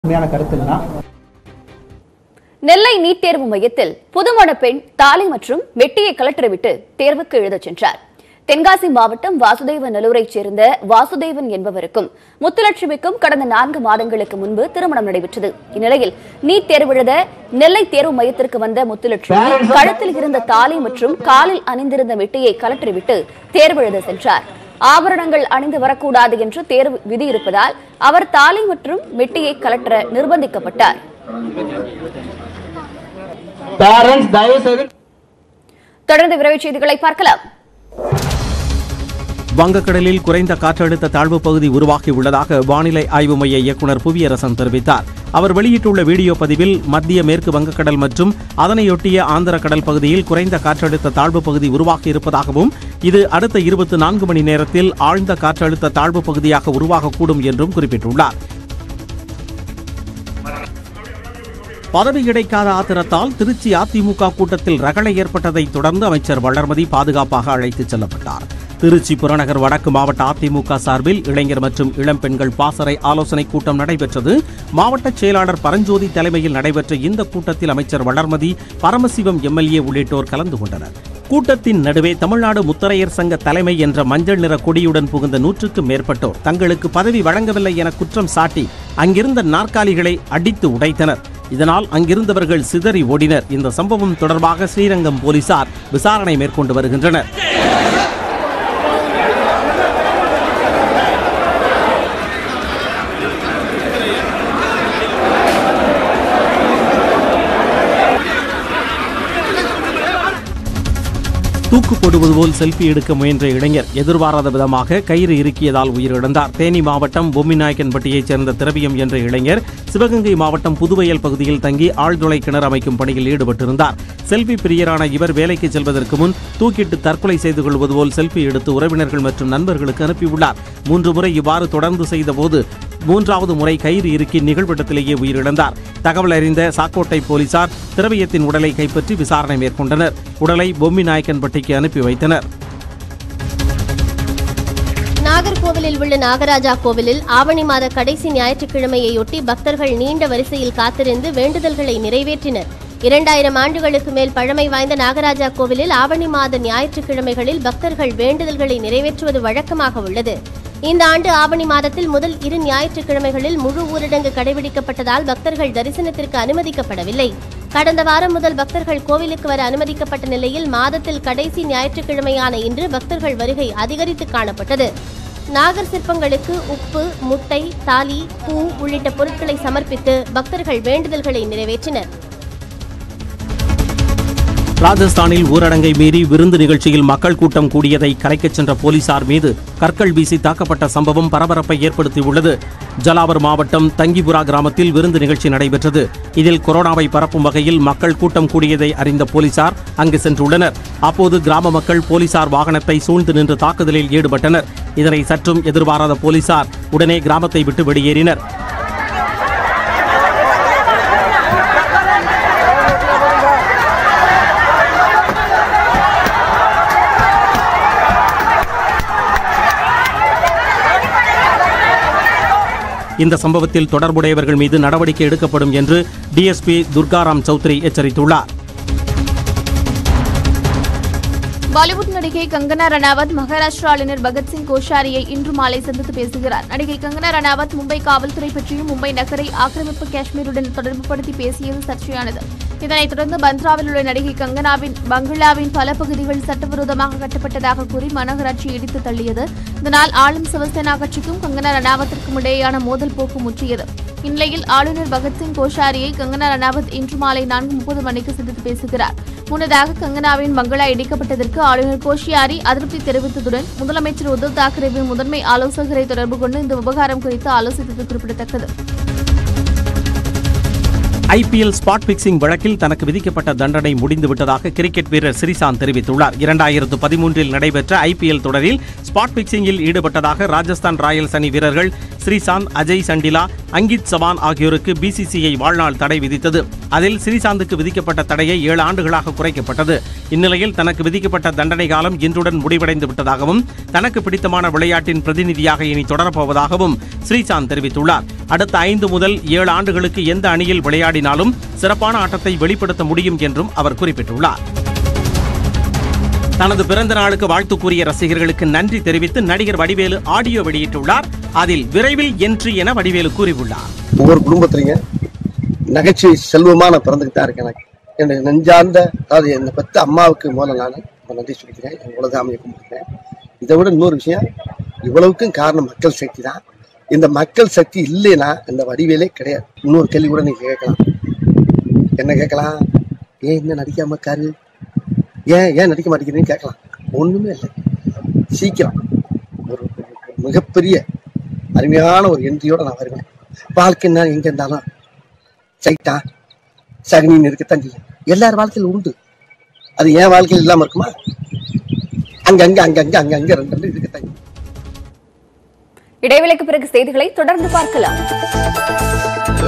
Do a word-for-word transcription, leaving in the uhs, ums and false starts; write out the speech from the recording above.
நெல்லை NEET தேர்வு மையத்தில் புதுமண பெண் தாலி மற்றும் மெட்டியை கலற்றிவிட்டு தேர்வுக்கு எழுதச் சென்றார். தென்காசி மாவட்டம் வாசுதேவநல்லூரைச் சேர்ந்த வாசுதேவன் என்பவருக்கும் முத்துலட்சுமிக்கும் கடந்த நான்கு மாதங்களுக்கு முன்பு திருமணம் நடைபெற்றது. இந்நிலையில் நீட் தேர்வு எழுத நெல்லை தேர்வு மையத்திற்கு வந்த முத்துலட்சுமி கழுத்தில் இருந்த தாலி மற்றும் காலில் அணிந்திருந்த மெட்டியை கலற்றிவிட்டு தேர்வு எழுத சென்றார். ஆபரணங்கள் அணிந்து வரக்கூடாது என்று தேர்வு விதி இருப்பதால் அவர் தாலி மற்றும் மெட்டியை கலற்ற நிர்பந்திக்கப்பட்டார். தொடர்ந்து விரைவுச் செய்திகளை பார்க்கலாம். வங்கக்கடலில் குறைந்த காற்றழுத்த தாழ்வு பகுதி உருவாகியுள்ளதாக வானிலை ஆய்வு மைய இயக்குநர் புவியரசன் தெரிவித்தார். அவர் வெளியிட்டுள்ள வீடியோ பதிவில் மத்திய மேற்கு வங்கக்கடல் மற்றும் அதனையொட்டிய ஆந்திர கடல் பகுதியில் குறைந்த காற்றழுத்த தாழ்வு பகுதி உருவாகியிருப்பதாகவும் இது அடுத்த இருபத்தி நான்கு மணி நேரத்தில் ஆழ்ந்த காற்றழுத்த தாழ்வு பகுதியாக உருவாகக்கூடும் என்றும் குறிப்பிட்டுள்ளார். பதவி கிடைக்காத ஆத்திரத்தால் திருச்சி அதிமுக கூட்டத்தில் ரகளை ஏற்பட்டதை தொடர்ந்து அமைச்சர் வளர்மதி பாதுகாப்பாக அழைத்துச் செல்லப்பட்டார். திருச்சி புறநகர் வடக்கு மாவட்ட அதிமுக சார்பில் இளைஞர் மற்றும் இளம் பெண்கள் பாசறை ஆலோசனைக் கூட்டம் நடைபெற்றது. மாவட்ட செயலாளர் பரஞ்சோதி தலைமையில் நடைபெற்ற இந்த கூட்டத்தில் அமைச்சர் வளர்மதி, பரமசிவம் எம்எல்ஏ உள்ளிட்டோர் கலந்து கொண்டனர். கூட்டத்தின் நடுவே தமிழ்நாடு முத்தரையர் சங்க தலைமை என்ற மஞ்சள் நிற கொடியுடன் புகுந்த நூற்றுக்கும் மேற்பட்டோர் தங்களுக்கு பதவி வழங்கவில்லை என குற்றம் சாட்டி அங்கிருந்த நாற்காலிகளை அடித்து உடைத்தனர். இதனால் அங்கிருந்தவர்கள் சிதறி ஓடினர். இந்த சம்பவம் தொடர்பாக ஸ்ரீரங்கம் போலீசார் விசாரணை மேற்கொண்டு வருகின்றனர். தூக்கு போடுவது போல் செல்ஃபி எடுக்க முயன்ற இளைஞர் எதிர்பாராத விதமாக கயிறு இறுக்கியதால் உயிரிழந்தார். தேனி மாவட்டம் பொம்மிநாயக்கன்பட்டியைச் சேர்ந்த திரவியம் என்ற இளைஞர் சிவகங்கை மாவட்டம் புதுவயல் பகுதியில் தங்கி ஆழ்துளை கிணறு அமைக்கும் பணியில் ஈடுபட்டிருந்தார். செல்ஃபி பிரியரான இவர் வேலைக்கு செல்வதற்கு முன் தூக்கிட்டு தற்கொலை செய்து கொள்வது போல் செல்ஃபி எடுத்து உறவினர்கள் மற்றும் நண்பர்களுக்கு அனுப்பியுள்ளார். மூன்று முறை இவ்வாறு தொடர்ந்து செய்தபோது மூன்றாவது முறை கயிறு இறுக்கி நிகழ்விடத்திலேயே உயிரிழந்தார். தகவல் அறிந்த சாக்கோட்டை போலீசார் திரவியத்தின் உடலை கைப்பற்றி விசாரணை மேற்கொண்டனர். உடலை பொம்மிநாயக்கன்பட்டிக்கு அனுப்பி வைத்தனர். நாகர்கோவிலில் உள்ள நாகராஜா கோவிலில் ஆவணி மாத கடைசி ஞாயிற்றுக்கிழமையொட்டி பக்தர்கள் நீண்ட வரிசையில் காத்திருந்து வேண்டுதல்களை நிறைவேற்றினர். இரண்டாயிரம் ஆண்டுகளுக்கு மேல் பழமை வாய்ந்த நாகராஜா கோவிலில் ஆவணி மாத ஞாயிற்றுக்கிழமைகளில் பக்தர்கள் வேண்டுதல்களை நிறைவேற்றுவது வழக்கமாக உள்ளது. இந்த ஆண்டு ஆவணி மாதத்தில் முதல் இரு ஞாயிற்றுக்கிழமைகளில் முழு ஊரடங்கு கடைபிடிக்கப்பட்டதால் பக்தர்கள் தரிசனத்திற்கு அனுமதிக்கப்படவில்லை. கடந்த வாரம் முதல் பக்தர்கள் கோவிலுக்கு வர அனுமதிக்கப்பட்ட நிலையில் மாதத்தில் கடைசி ஞாயிற்றுக்கிழமையான இன்று பக்தர்கள் வருகை அதிகரித்து காணப்பட்டது. நாகர் சிற்பங்களுக்கு உப்பு, முட்டை, தாலி, பூ உள்ளிட்ட பொருட்களை சமர்ப்பித்து பக்தர்கள் வேண்டுதல்களை நிறைவேற்றினர். ராஜஸ்தானில் ஊரடங்கை மீறி விருந்து நிகழ்ச்சியில் மக்கள் கூட்டம் கூடியதை கலைக்கச் சென்ற போலீசார் மீது கற்கள் வீசி தாக்கப்பட்ட சம்பவம் பரபரப்பை ஏற்படுத்தியுள்ளது. ஜலாவர் மாவட்டம் தங்கிபுரா கிராமத்தில் விருந்து நிகழ்ச்சி நடைபெற்றது. இதில் கொரோனாவை பரப்பும் வகையில் மக்கள் கூட்டம் கூடியதை அறிந்த போலீசார் அங்கு சென்றுள்ளனர். அப்போது கிராம மக்கள் போலீசார் வாகனத்தை சூழ்ந்து நின்று தாக்குதலில் ஈடுபட்டனர். இதனை சற்றும் எதிர்பாராத போலீசார் உடனே கிராமத்தை விட்டு வெளியேறினர். இந்த சம்பவத்தில் தொடர்புடையவர்கள் மீது நடவடிக்கை எடுக்கப்படும் என்று டிஎஸ்பி துர்காராம் சௌத்ரி எச்சரித்துள்ளார். பாலிவுட் நடிகை கங்கனா ரனாவத் மகாராஷ்டிரா ஆளுநர் பகத்சிங் கோஷாரியை இன்று மாலை சந்தித்து பேசுகிறார். நடிகை கங்கனா ரனாவத் மும்பை காவல்துறை பற்றியும் மும்பை நகரை ஆக்கிரமிப்பு காஷ்மீருடன் தொடர்புபடுத்தி பேசியது சர்ச்சையானது. இதனைத் தொடர்ந்து பந்த்ராவில் உள்ள நடிகை கங்கனாவின் பங்களாவின் பல பகுதிகள் சட்டவிரோதமாக கட்டப்பட்டதாக கூறி மாநகராட்சி இடித்து தள்ளியது. இதனால் ஆளும் சிவசேனா கட்சிக்கும் கங்கனா ரனாவத்திற்கும் இடையேயான மோதல் போக்கு முற்றியது. இந்நிலையில் ஆளுநர் பகத்சிங் கோஷாரியை கங்கனா ரனாவத் இன்று மாலை நான்கு முப்பது மணிக்கு சந்தித்து பேசுகிறார். முன்னதாக கங்கனாவின் பங்களா இடிக்கப்பட்டதற்கு ஆளுநர் கோஷியாரி அதிருப்தி தெரிவித்ததுடன் முதலமைச்சர் உத்தவ் தாக்கரேவின் முதன்மை ஆலோசகரை தொடர்பு கொண்டு இந்த விவகாரம் குறித்து ஆலோசித்தது குறிப்பிடத்தக்கது. ஐபிஎல் ஸ்பாட் பிக்சிங் வழக்கில் தனக்கு விதிக்கப்பட்ட தண்டனை முடிந்துவிட்டதாக கிரிக்கெட் வீரர் ஸ்ரீசாந்த் தெரிவித்துள்ளார். இரண்டாயிரத்து பதிமூன்றில் நடைபெற்ற ஐபிஎல் தொடரில் ஸ்பாட் பிக்சிங்கில் ஈடுபட்டதாக ராஜஸ்தான் ராயல்ஸ் அணி வீரர்கள் ஸ்ரீசாந்த், அஜய் சண்டிலா, அங்கித் சவான் ஆகியோருக்கு பிசிசிஐ வாழ்நாள் தடை விதித்தது. அதில் ஸ்ரீசாந்துக்கு விதிக்கப்பட்ட தடையை ஏழு ஆண்டுகளாக குறைக்கப்பட்டது. இந்நிலையில் தனக்கு விதிக்கப்பட்ட தண்டனை காலம் இன்றுடன் முடிவடைந்து விட்டதாகவும் தனக்கு பிடித்தமான விளையாட்டின் பிரதிநிதியாக இனி தொடரப்போவதாகவும் ஸ்ரீசாந்த் தெரிவித்துள்ளார். அடுத்த ஐந்து முதல் ஏழு ஆண்டுகளுக்கு எந்த அணியில் விளையாடினாலும் சிறப்பான ஆட்டத்தை வெளிப்படுத்த முடியும் என்றும் அவர் குறிப்பிட்டுள்ளார். தனது பிறந்த நாளுக்கு வாழ்த்து கூறிய ரசிகர்களுக்கு நன்றி தெரிவித்து நடிகர் வடிவேலு ஆடியோ வெளியிட்டுள்ளார். அதில் விரைவில் என்ட்ரி என வடிவேலு கூறியுள்ளார். ஒவ்வொரு குடும்பத்திலைங்க நகைச்சுவை செல்வமான பிறந்துகிட்டு தான் இருக்கேன். எனக்கு என்னுடைய நெஞ்சார்ந்த, அதாவது என்னை பற்றி அம்மாவுக்கு முதல்ல நான் நன்றி சொல்லிக்கிறேன், என் உலகாமையை கும்பிடுறேன். இதை விட இன்னொரு விஷயம், இவ்வளவுக்கும் காரணம் மக்கள் சக்தி தான். இந்த மக்கள் சக்தி இல்லைன்னா இந்த வடிவேலே கிடையாது. இன்னொரு கேள்வி கூட நீங்க கேட்கலாம், என்ன கேட்கலாம், ஏன் இன்னும் நடிக்காம இருக்காரு, ஏன் ஏன் நடிக்க மாட்டேங்கிறீங்கன்னு கேட்கலாம். ஒண்ணுமே இல்லை, சீக்கிரம் ஒரு மிகப்பெரிய அருமையான ஒரு என்ட்ரியோட நான் வருவேன். வாழ்க்கைன்னா எங்க இருந்தாலும் சைட்டா சகனின்னு இருக்கத்தான் செய்யும். எல்லார் வாழ்க்கையில் உண்டு, அது என் வாழ்க்கையில் இல்லாம இருக்குமா? அங்கங்க அங்கங்க அங்கங்க ரெண்டு ரெண்டு இருக்கத்தான். இடைவேளைக்கு பிறகு செய்திகளை தொடர்ந்து பார்க்கலாம்.